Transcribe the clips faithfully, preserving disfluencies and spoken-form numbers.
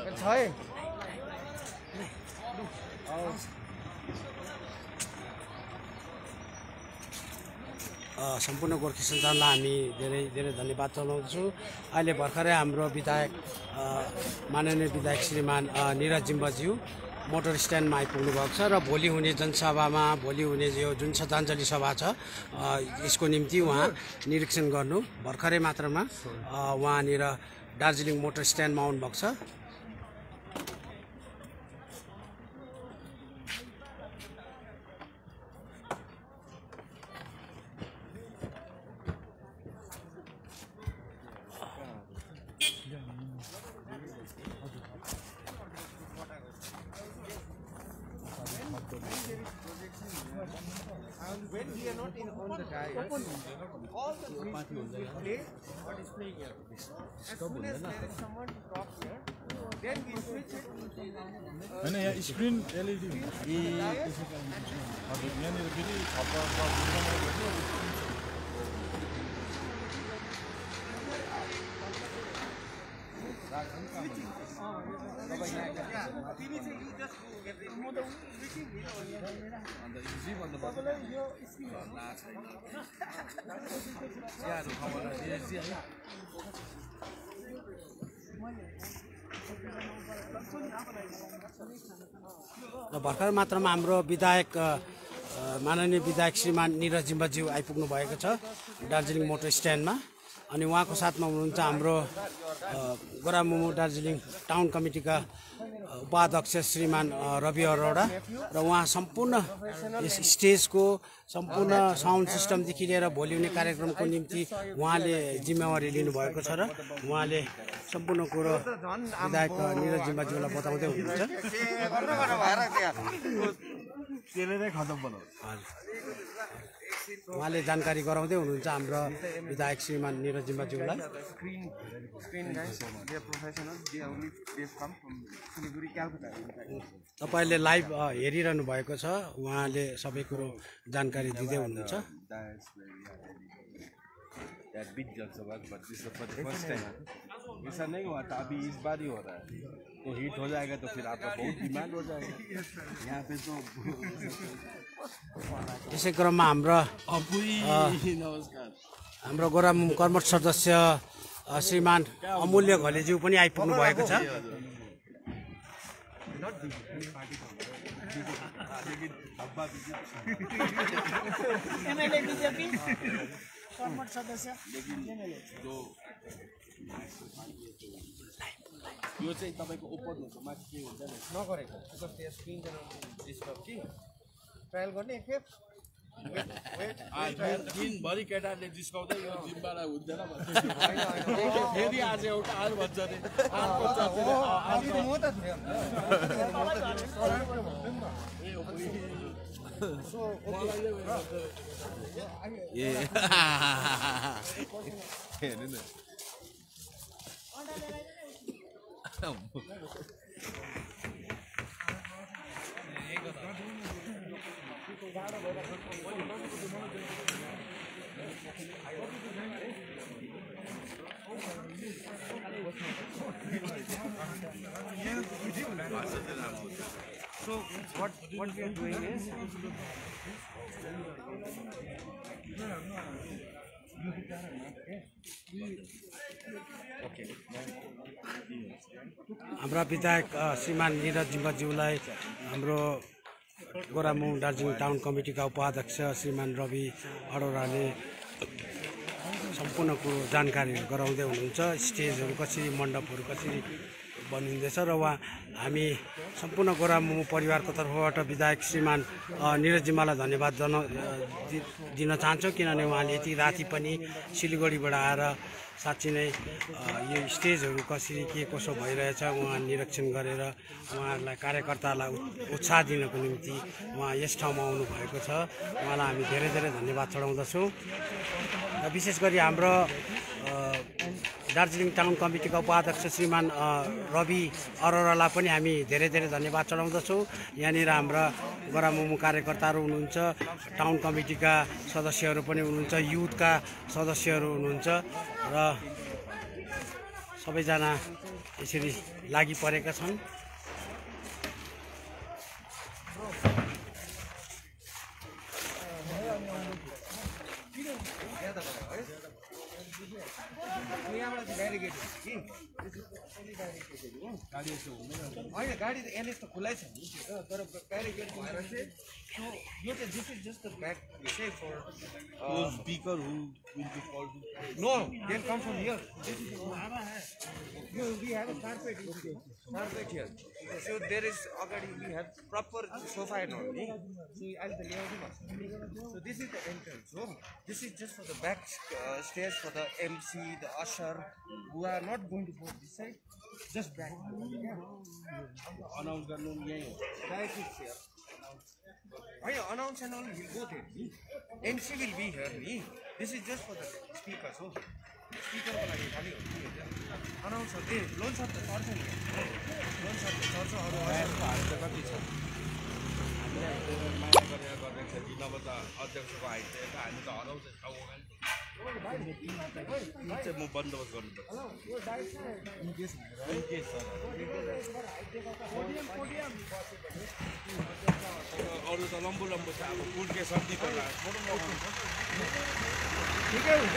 सम्पूर्ण गोर्खा सञ्जाललाई हामी धेरै धेरै धन्यवाद चढाउँछौँ। अहिले भर्खरै हाम्रो विधायक माननीय विधायक श्रीमान निरज जिम्बाज्यू मोटर स्ट्यान्डमा आइपुग्नु भएको छ र भोलि हुने जनसभामा भोलि हुने यो जुन श्रद्धाञ्जली सभा छ यसको निम्ति उहाँ निरीक्षण गर्नु भर्खरै मात्रामा उहाँनिर दार्जिलिङ मोटर स्ट्यान्डमा आउनुभएको छ। When we are not in on the diet, all the things will be played or displaying here. As soon as there is someone to talk here, then we switch it. And yeah, screen L E D. र भर्खर मात्रामा हाम्रो विधायक माननीय विधायक श्रीमान निरज जिम्बाज्यू आइपुग्नु भएको छ दार्जिलिङ मोटर स्ट्यान्डमा। अनि उहाँको साथमा हुनुहुन्छ हाम्रो गोरामुमु दार्जिलिङ टाउन कमिटीका उपाध्यक्ष श्रीमान रवि अरोड़ा र उहाँ सम्पूर्ण यस स्टेजको सम्पूर्ण साउन्ड सिस्टमदेखि लिएर भोलि हुने कार्यक्रमको निम्ति उहाँले जिम्मेवारी लिनुभएको छ र उहाँले सम्पूर्ण कुरो विधायक निरज जिम्बाज्यूलाई बताउँदै हुनुहुन्छ। उहाँले जानकारी गराउँदै हुनुहुन्छ हाम्रो विधायक श्रीमान निरज जिम्बाज्यूलाई। तपाईले लाइभ हेरिरहनु भएको छ, उहाँले सबै कुरो जानकारी दिँदै हुनुहुन्छ। या बिग जनसभा but this for the first time ऐसा नहीं हुआ था, अभी इस बार ही हो रहा है। तो हिट हो जाएगा तो फिर आपका बहुत डिमांड हो जाएगा यहाँ पे। तो यसै क्रममा हाम्रो नमस्कार हाम्रो गोरामुमु कर्मठ सदस्य श्रीमान अमूल्य घलेज्यू पनि आइपुग्नु भएको छ। कर्मठ सदस्य जो यो चाहिँ तपाईको ओपन हुन्छ, माथि के हुन्छ नगरेको जस्तै स्क्रिन डिस्टर्ब कि ट्रायल गर्ने एकखेप दिनभरि केटाहरूले जिस्काउँदै यो जिम्बालाई हुँदैन फेरि आज एउटा आर भन्छ अरे म त हेर्नु न So what what we are doing is हाम्रा विधायक श्रीमान निरज जिम्बाज्यूलाई हाम्रो गोरामुमु दार्जिलिङ टाउन कमिटीका उपाध्यक्ष श्रीमान रवि अरोड़ाले सम्पूर्ण कुरो जानकारी गराउँदै हुनुहुन्छ। स्टेजहरू कसरी, मण्डपहरू कसरी बनिँदैछ र उहाँ हामी सम्पूर्ण गोरामुमु परिवारको तर्फबाट विधायक श्रीमान निरज जिम्बालाई धन्यवाद दिन चाहन्छौँ, किनभने उहाँले यति राति पनि सिलगढीबाट आएर साँच्चै नै यो स्टेजहरू कसरी के कसो भइरहेछ उहाँ निरीक्षण गरेर उहाँहरूलाई कार्यकर्तालाई उत्साह दिनको निम्ति उहाँ यस ठाउँमा आउनु भएको छ। उहाँलाई हामी धेरै धेरै धन्यवाद चढाउँदछौँ। र विशेष गरी हाम्रो दार्जिलिङ टाउन कमिटीका उपाध्यक्ष श्रीमान रवि अरोड़ालाई पनि हामी धेरै धेरै धन्यवाद चढाउँदछौँ। यहाँनिर हाम्रा गोरामुमु कार्यकर्ताहरू हुनुहुन्छ, टाउन कमिटीका सदस्यहरू पनि हुनुहुन्छ, युथका सदस्यहरू हुनुहुन्छ र सबैजना यसरी लागि परेका छन्। होइन गाडी त एनएस त खुलै छ नि तर ब्यारिकेड भएर चाहिँ यो चाहिँ this is just the back से for speaker who will be called no they come from here this is you we have a carpet carpet here so there is already we have proper sofa and all ni so I'll tell you so this is the entrance so this is just for the back uh, stairs for the M C the usher who are not going to go this side just back announce गर्नु यही हो right is here I announce and all will go there M C will be here ni this is just for the speakers so speaker को लागि खाली हो announcer ए loan sir त सर्छ नि लोन सर त सर्छ अरू यसको हाइट त कति छ हामीले माया गरेर गर्दैछ कि नभए त अध्यक्षको हाइट चाहिँ हामी त हराउँछ ठाउँ चाहिँ म बन्दोबस्त गर्नुपर्छ अरू त लम्बो लम्बो छ अब कुर्के सर्दी पर्ला ठिकै हुन्छ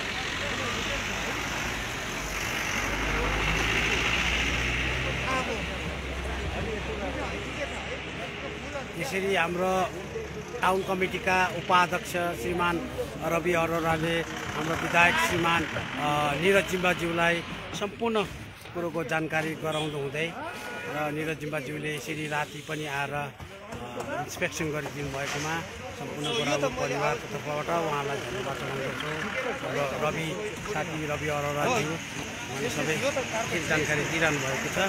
यसरी हाम्रो टाउन कमिटीका उपाध्यक्ष श्रीमान रवि अरोराले हाम्रो विधायक श्रीमान निरज जिम्बाज्यूलाई सम्पूर्ण कुरोको जानकारी गराउनु हुँदै र निरज जिम्बाज्यूले यसरी राति पनि आएर इन्स्पेक्सन गरिदिनु भएकोमा सम्पूर्ण गोराबु परिवारको तर्फबाट उहाँलाई धन्यवाद जनाउँदछु र रवि साथी रवि अरोराज्यू उहाँले सबै जानकारी दिइरहनु भएको छ।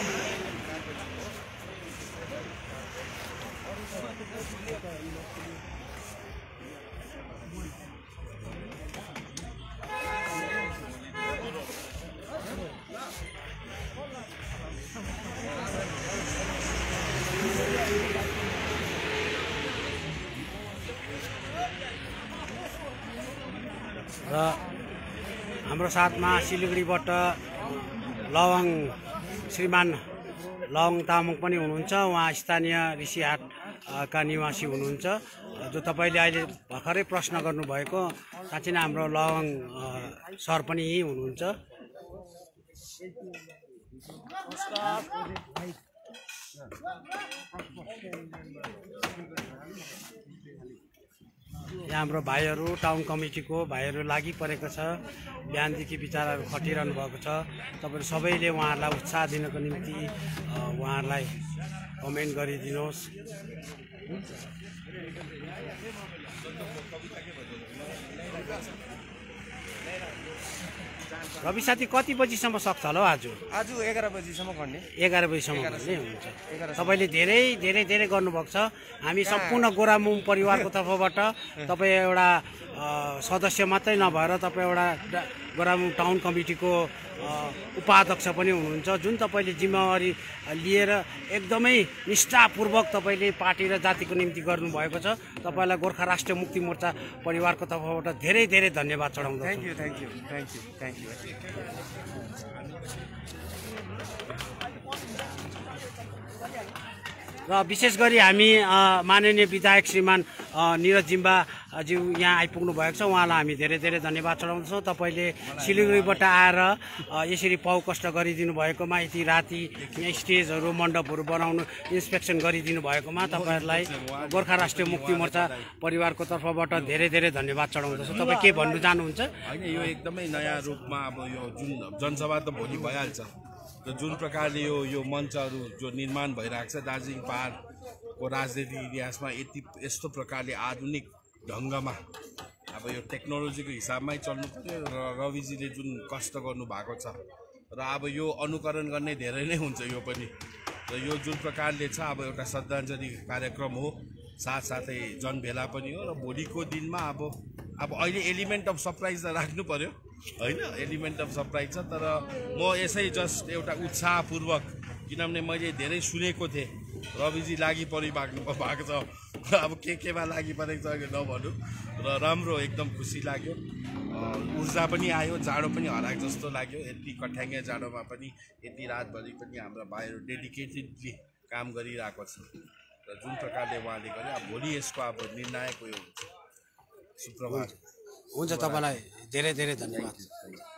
र हाम्रो साथमा सिलगढीबाट लवङ श्रीमान लवङ तामाङ पनि हुनुहुन्छ उहाँ स्थानीय ऋषिहाटका निवासी हुनुहुन्छ जो तपाईँले अहिले भर्खरै प्रश्न गर्नुभएको साँच्चै नै हाम्रो लवङ सर पनि यहीँ हुनुहुन्छ। यहाँ हाम्रो भाइहरू टाउन कमिटीको भाइहरू लागि परेको छ बिहानदेखि बिचाराहरू खटिरहनु भएको छ तपाईँहरू सबैले उहाँहरूलाई उत्साह दिनको निम्ति उहाँहरूलाई कमेन्ट गरिदिनुहोस्। रवि साथी कति बजीसम्म सक्छ होला हौ आज आज एघार बजीसम्म गर्ने एघार बजीसम्म गर्ने हुन्छ तपाईँले धेरै धेरै धेरै गर्नुभएको छ हामी सम्पूर्ण गोरामुङ परिवारको तर्फबाट तपाईँ एउटा सदस्य मात्रै नभएर तपाईँ एउटा गोरामुङ टाउन कमिटीको उपाध्यक्ष पनि हुनुहुन्छ जुन तपाईँले जिम्मेवारी लिएर एकदमै निष्ठापूर्वक तपाईँले पार्टी र जातिको निम्ति गर्नुभएको छ तपाईँलाई गोर्खा राष्ट्रिय मुक्ति मोर्चा परिवारको तर्फबाट धेरै धेरै धन्यवाद चढाउँदछु। Thank you thank you thank you thank you र विशेष गरी हामी माननीय विधायक श्रीमान निरज जिम्बाज्यू यहाँ आइपुग्नु भएको छ उहाँलाई हामी धेरै धेरै धन्यवाद चढाउँछौँ। तपाईँले सिलगढीबाट आएर यसरी पाउ कष्ट गरिदिनु भएकोमा यति राति यहाँ स्टेजहरू मण्डपहरू बनाउनु इन्स्पेक्सन गरिदिनु भएकोमा तपाईँहरूलाई गोर्खा राष्ट्रिय मुक्ति मोर्चा परिवारको तर्फबाट धेरै धेरै धन्यवाद चढाउँदछु। तपाईँ के भन्नु चाहनुहुन्छ? होइन यो एकदमै नयाँ रूपमा अब यो जुन जनसभा त भोलि भइहाल्छ र जुन प्रकारले यो यो मञ्चहरू जो निर्माण भइरहेको छ दार्जिलिङ पहाडको राजनीतिक इतिहासमा यति यस्तो प्रकारले आधुनिक ढङ्गमा अब यो टेक्नोलोजीको हिसाबमै चल्नु पर्यो र रविजीले जुन कष्ट गर्नुभएको छ र अब यो अनुकरण गर्ने धेरै नै हुन्छ यो पनि र यो जुन प्रकारले छ अब एउटा श्रद्धाञ्जली कार्यक्रम हो साथसाथै जनभेला पनि हो र भोलिको दिनमा अब अब अहिले एलिमेन्ट अफ सरप्राइज त राख्नु पर्यो होइन एलिमेन्ट अफ सरप्राइज छ तर म यसै जस्ट एउटा उत्साहपूर्वक किनभने मैले धेरै सुनेको थिएँ रविजी लागि परिभाग्नु भएको छ अब के केमा लागि परेको छ नभनौँ र राम्रो एकदम खुसी लाग्यो ऊर्जा पनि आयो, जाडो पनि हराएको जस्तो लाग्यो। यति कठ्याङ्गे जाडोमा पनि यति रातभरि पनि हाम्रो भाइहरू डेडिकेटेडली काम गरिरहेको छ र जुन प्रकारले उहाँले गरे अब भोलि यसको अब निर्णायक उयो हुन्छ। सुप्रभात। हुन्छ, तपाईँलाई धेरै धेरै धन्यवाद।